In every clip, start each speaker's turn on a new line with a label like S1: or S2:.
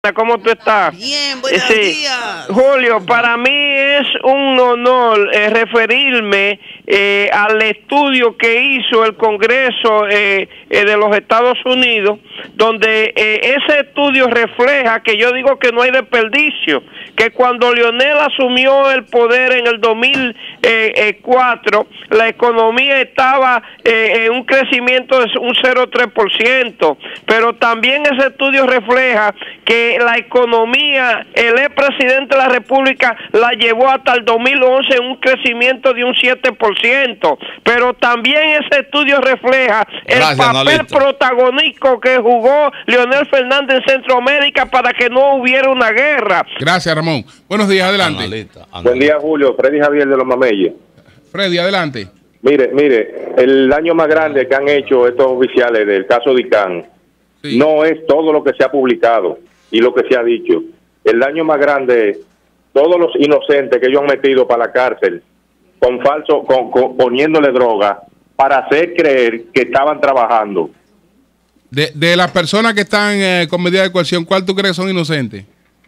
S1: ¿Cómo tú estás?
S2: Bien, buenos días.
S1: Julio, para mí es un honor referirme al estudio que hizo el Congreso de los Estados Unidos, donde ese estudio refleja que yo digo que no hay desperdicio, que cuando Leonel asumió el poder en el 2004, la economía estaba en un crecimiento de un 0,3%, pero también ese estudio refleja que la economía, el expresidente de la República la llevó hasta el 2011 en un crecimiento de un 7%, pero también ese estudio refleja el papel protagónico que jugó Leonel Fernández en Centroamérica para que no hubiera una guerra.
S3: Gracias, Ramón. Buenos días, adelante.
S4: Buen día, Julio. Freddy Javier de los Mameyes.
S3: Freddy, adelante.
S4: Mire, el daño más grande que han hecho estos oficiales del caso de ICANN no es todo lo que se ha publicado y lo que se ha dicho. El daño más grande es todos los inocentes que ellos han metido para la cárcel poniéndole droga para hacer creer que estaban trabajando.
S3: De las personas que están con medida de coerción, ¿cuál tú crees que son inocentes?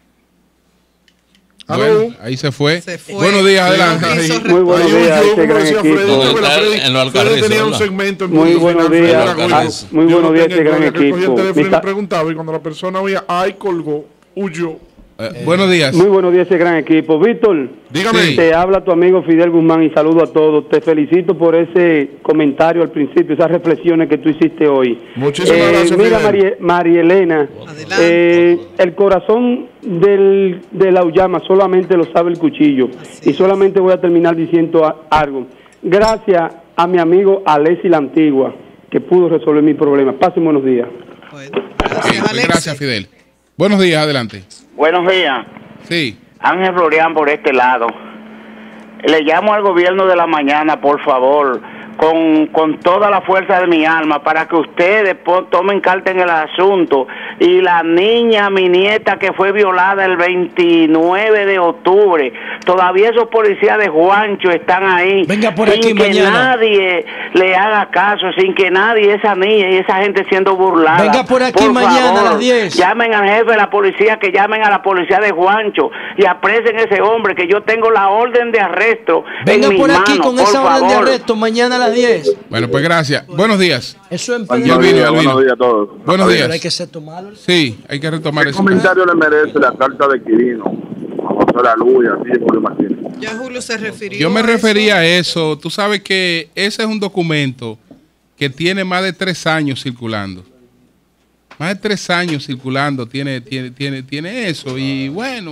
S3: Bueno, ahí se fue. Buenos días, adelante.
S5: Muy buenos días, este gran equipo. Freddy tenía un segmento
S6: muy buenos días. Muy buenos días, este gran equipo.
S5: Cogía el teléfono y le preguntaba, y cuando la persona oía, ay, colgó, huyó.
S3: Buenos días.
S6: Muy buenos días, ese gran equipo. Víctor,
S5: dígame.
S6: Te habla tu amigo Fidel Guzmán y saludo a todos. Te felicito por ese comentario al principio, esas reflexiones que tú hiciste hoy.
S5: Muchísimas gracias,
S6: mira,
S5: Fidel.
S6: María Elena, el corazón de la llama solamente lo sabe el cuchillo. Y solamente voy a terminar diciendo algo. Gracias a mi amigo Alexis la Antigua, que pudo resolver mi problema. Pasen buenos días.
S2: Bueno, gracias,
S3: gracias, Fidel. Buenos días, adelante.
S7: Buenos días.
S3: Sí.
S7: Ángel Florian por este lado. Le llamo al gobierno de la mañana, por favor, con toda la fuerza de mi alma, para que ustedes tomen carta en el asunto. Y la niña, mi nieta, que fue violada el 29 de octubre, todavía esos policías de Juancho están ahí.
S2: Venga por
S7: sin
S2: aquí
S7: que
S2: mañana.
S7: Nadie le haga caso, sin que nadie, esa niña y esa gente siendo burlada.
S2: Venga por aquí
S7: por
S2: mañana
S7: favor,
S2: a las 10.
S7: Llamen al jefe de la policía, que llamen a la policía de Juancho y apresen a ese hombre, que yo tengo la orden de arresto.
S2: Venga
S7: en
S2: por
S7: mis
S2: aquí
S7: manos,
S2: con
S7: por
S2: esa orden de
S7: favor.
S2: arresto mañana a las 10.
S3: Bueno, pues gracias. Buenos días.
S2: Eso es
S4: Buenos días a todos.
S3: Buenos días.
S2: Hay que ser tomado.
S3: Sí, hay que retomar
S4: ¿Qué
S3: eso.
S4: comentario le merece la carta de Quirino a José La Luz y así de Julio Martínez?
S2: Ya Julio se refirió.
S3: Yo me refería a eso. Tú sabes que ese es un documento que tiene más de 3 años circulando. Más de 3 años circulando tiene eso. Y bueno,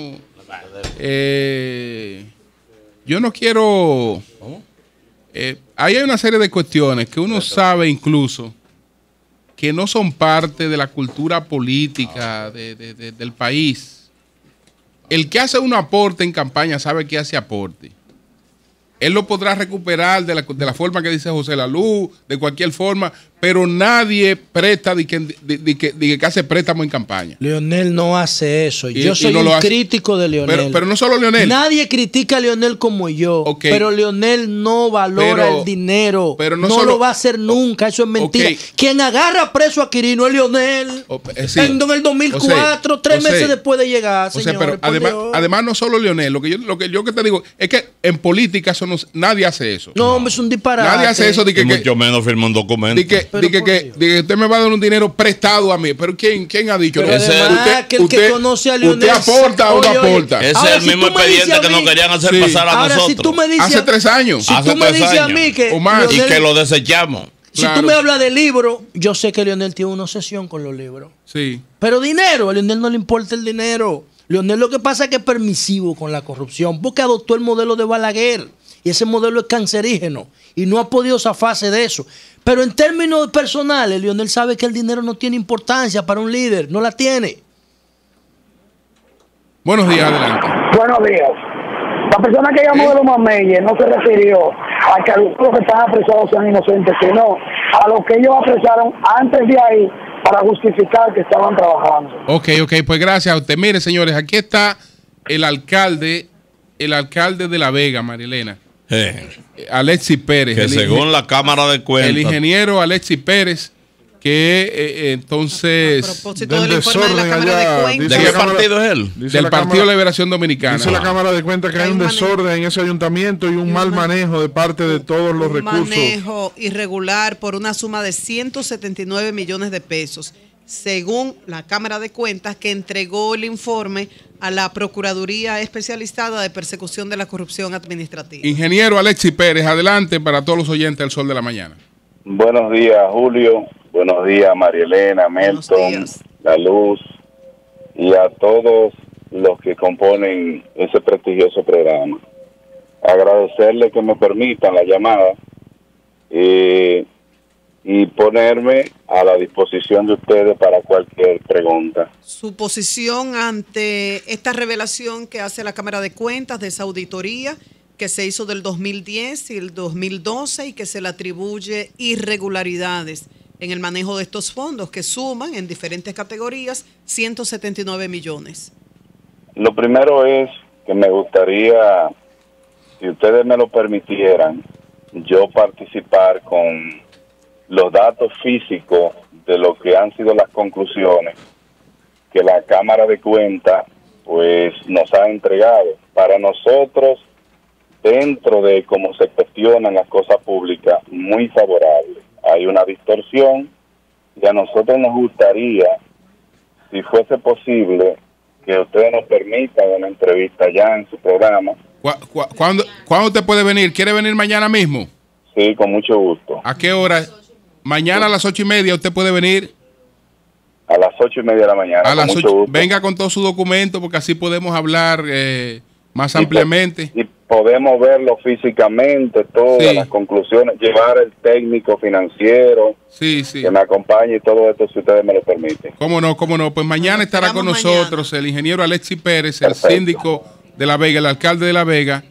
S3: yo no quiero... ahí hay una serie de cuestiones que uno sabe incluso que no son parte de la cultura política del país. El que hace un aporte en campaña sabe que hace aporte. Él lo podrá recuperar de la forma que dice José La Luz, de cualquier forma, pero nadie presta de que hace préstamo en campaña.
S2: Leonel no hace eso. Yo soy un crítico de Leonel.
S3: Pero no solo Leonel.
S2: Nadie critica a Leonel como yo. Pero Leonel no valora el dinero.
S3: Pero
S2: no lo va a hacer nunca. Eso es mentira. Quien agarra preso a Quirino es Leonel. En el 2004, 3 meses después de llegar, señor.
S3: Pero además no solo Leonel. Lo que yo te digo es que en política eso nadie hace eso.
S2: No, hombre, es un disparate.
S3: Nadie hace eso.
S8: Y mucho menos firma un documento.
S3: Que usted me va a dar un dinero prestado a mí. Pero ¿quién ha dicho?
S2: Pero que conoce a Leonel,
S3: ¿usted aporta o no aporta?
S8: Ese es el mismo expediente que nos querían hacer pasar a nosotros.
S2: Si tú me dices,
S3: hace 3 años.
S2: Si tú me dices a mí que
S8: y que lo desechamos.
S2: Si tú me hablas de libros, yo sé que Leonel tiene una obsesión con los libros.
S3: Sí.
S2: Pero dinero, a Leonel no le importa el dinero. Leonel lo que pasa es que es permisivo con la corrupción, porque adoptó el modelo de Balaguer. Y ese modelo es cancerígeno. Y no ha podido zafarse de eso. Pero en términos personales, Leonel sabe que el dinero no tiene importancia para un líder. No la tiene.
S3: Buenos días, adelante.
S9: Buenos días. La persona que llamó de los Mameyes no se refirió a que los que están apresados sean inocentes, sino a los que ellos apresaron antes de ahí para justificar que estaban trabajando.
S3: Ok, pues gracias a usted. Mire, señores, aquí está el alcalde de La Vega, Marilena. Alexis Pérez.
S8: Que según la Cámara de Cuentas.
S3: El ingeniero Alexis Pérez que entonces...
S10: A propósito del informe de la Cámara de Cuentas.
S8: ¿De qué partido es él?
S3: Del Partido de Liberación Dominicana.
S5: Dice la Cámara de Cuentas que hay un desorden en ese ayuntamiento y un mal manejo de parte de todos los recursos.
S10: Manejo irregular por una suma de 179 millones de pesos, según la Cámara de Cuentas, que entregó el informe a la Procuraduría Especializada de Persecución de la Corrupción Administrativa.
S3: Ingeniero Alexis Pérez, adelante para todos los oyentes del Sol de la Mañana.
S11: Buenos días, Julio. Buenos días, María Elena, Melton, La Luz y a todos los que componen ese prestigioso programa. Agradecerles que me permitan la llamada y ponerme a la disposición de ustedes para cualquier pregunta.
S10: Su posición ante esta revelación que hace la Cámara de Cuentas de esa auditoría que se hizo del 2010 y el 2012 y que se le atribuye irregularidades en el manejo de estos fondos que suman en diferentes categorías 179 millones.
S11: Lo primero es que me gustaría, si ustedes me lo permitieran, yo participar con los datos físicos de lo que han sido las conclusiones que la Cámara de Cuentas pues nos ha entregado. Para nosotros, dentro de cómo se gestionan las cosas públicas, muy favorable. Hay una distorsión y a nosotros nos gustaría, si fuese posible, que ustedes nos permitan una entrevista ya en su programa.
S3: ¿Cuándo usted puede venir? ¿Quiere venir mañana mismo?
S11: Sí, con mucho gusto.
S3: ¿A qué hora? Mañana a las 8:30 usted puede venir.
S11: A las 8:30 de la mañana.
S3: A las 8. Venga con todo su documento porque así podemos hablar más ampliamente.
S11: Y podemos verlo físicamente, todas las conclusiones, llevar el técnico financiero que me acompañe y todo esto, si ustedes me lo permiten.
S3: ¿Cómo no? Pues mañana estará con nosotros el ingeniero Alexis Pérez, el síndico de La Vega, el alcalde de La Vega.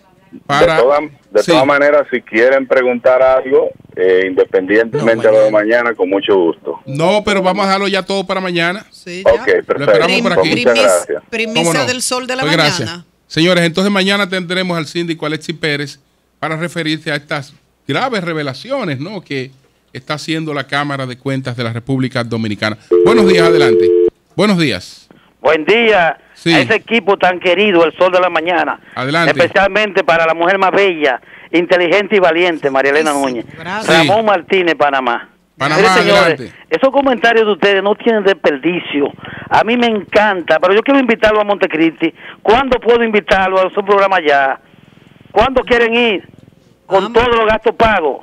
S11: De todas maneras, si quieren preguntar algo, independientemente de lo de mañana, con mucho gusto.
S3: No, pero vamos a dejarlo ya todo para mañana.
S10: Sí, ya.
S11: Ok, perfecto.
S3: Lo esperamos por aquí.
S11: Muchas gracias.
S10: Primicia del Sol de la Mañana.
S3: Gracias. Señores, entonces mañana tendremos al síndico Alexis Pérez para referirse a estas graves revelaciones, ¿no?, que está haciendo la Cámara de Cuentas de la República Dominicana. Buenos días, adelante. Buenos días.
S12: Buen día a ese equipo tan querido, el Sol de la Mañana.
S3: Adelante.
S12: Especialmente para la mujer más bella, inteligente y valiente, María Elena Núñez. Ramón Martínez, Panamá. Mire, señores, esos comentarios de ustedes no tienen desperdicio. A mí me encanta, pero yo quiero invitarlo a Montecristi. ¿Cuándo puedo invitarlo a su programa ya? ¿Cuándo quieren ir? Con todos los gastos pagos.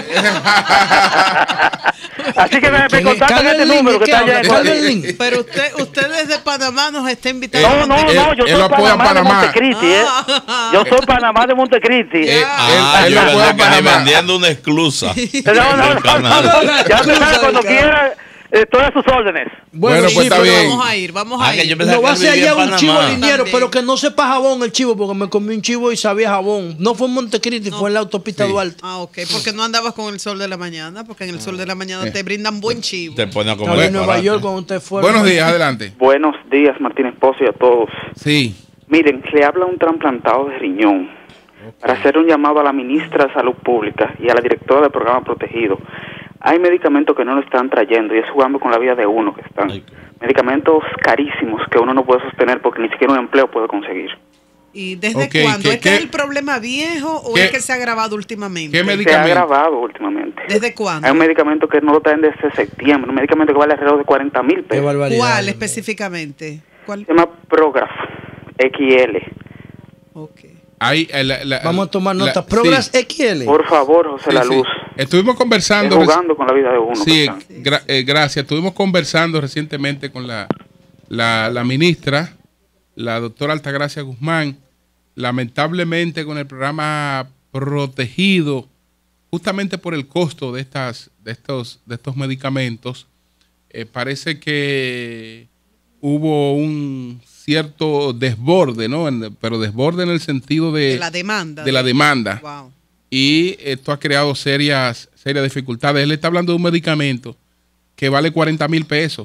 S12: Así que me contactan este número que está allá en
S10: Pero usted desde Panamá nos está invitando.
S12: No, yo soy Panamá de Montecristi. Yo soy Panamá de Montecristi.
S8: Yo pensé que vendiendo una exclusa.
S12: No. Ya me sabe, cuando quiera. Todas sus órdenes.
S3: Bueno, pues está bien.
S10: Vamos a ir.
S2: No va a ser allá un chivo liniero, pero que no sepa jabón el chivo, porque me comí un chivo y sabía jabón. No fue en Montecristi, fue en la autopista Duarte.
S10: Ok, porque no andabas con el Sol de la Mañana, porque en el Sol de la Mañana te brindan buen chivo.
S8: Te pone a comer
S2: en Nueva York cuando usted fue.
S3: Buenos días, adelante.
S13: Buenos días, Martín Esposo, y a todos.
S3: Sí.
S13: Miren, le habla un trasplantado de riñón para hacer un llamado a la ministra de Salud Pública y a la directora del programa Protegido. Hay medicamentos que no lo están trayendo y es jugando con la vida de uno, que están medicamentos carísimos que uno no puede sostener porque ni siquiera un empleo puede conseguir.
S10: ¿Y desde cuándo? ¿Este es el problema viejo o es que se ha agravado últimamente?
S3: ¿Qué medicamento?
S13: Se ha agravado últimamente.
S10: ¿Desde cuándo?
S13: Hay un medicamento que no lo traen desde septiembre, un medicamento que vale alrededor de 40,000 pesos.
S10: ¿Cuál específicamente? ¿Cuál?
S13: Se llama Prograf XL.
S10: Ok.
S2: Vamos a tomar notas. Prograf XL.
S13: Por favor, José La Luz.
S3: Estuvimos conversando.
S13: Jugando con la vida de uno.
S3: Sí, gracias. Estuvimos conversando recientemente con la ministra, la doctora Altagracia Guzmán. Lamentablemente con el programa Protegido, justamente por el costo de estos medicamentos, parece que hubo un cierto desborde, ¿no? Pero desborde en el sentido de la demanda.
S10: Wow.
S3: Y esto ha creado serias dificultades. Él está hablando de un medicamento que vale 40,000 pesos.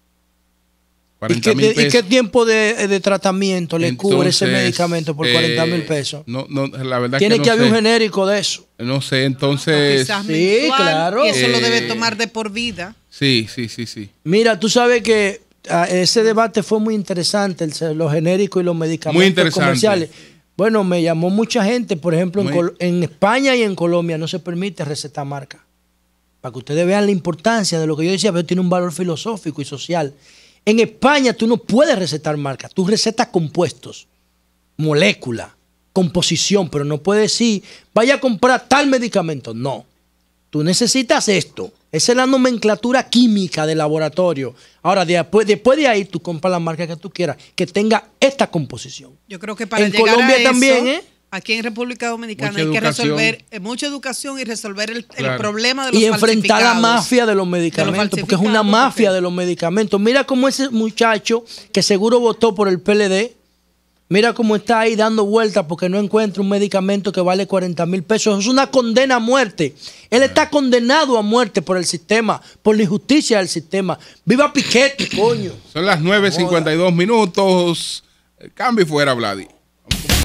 S3: 40,000 pesos.
S2: ¿Y qué tiempo de tratamiento le cubre ese medicamento por 40,000 pesos?
S3: No, la verdad
S2: tiene
S3: que
S2: que haber un genérico de eso.
S3: No sé, entonces.
S10: Sí,
S2: claro.
S10: Y eso lo debe tomar de por vida.
S3: Sí.
S2: Mira, tú sabes que ese debate fue muy interesante, los genéricos y los medicamentos comerciales. Bueno, me llamó mucha gente, por ejemplo, en España y en Colombia no se permite recetar marca. Para que ustedes vean la importancia de lo que yo decía, pero tiene un valor filosófico y social. En España tú no puedes recetar marca, tú recetas compuestos, molécula, composición, pero no puedes decir, vaya a comprar tal medicamento. No, tú necesitas esto. Esa es la nomenclatura química del laboratorio. Ahora, después de ahí, tú compras la marca que tú quieras, que tenga esta composición.
S10: Yo creo que para
S2: en
S10: llegar
S2: Colombia
S10: a eso,
S2: también,
S10: aquí en República Dominicana hay que resolver mucha educación y resolver el problema de los
S2: y enfrentar la mafia de los medicamentos, porque es una mafia de los medicamentos. Mira cómo ese muchacho que seguro votó por el PLD, mira cómo está ahí dando vueltas porque no encuentra un medicamento que vale 40,000 pesos. Es una condena a muerte. Él está condenado a muerte por el sistema, por la injusticia del sistema. ¡Viva Piketty, coño!
S3: Son las 9:52 minutos. Cambio y fuera, Vladi.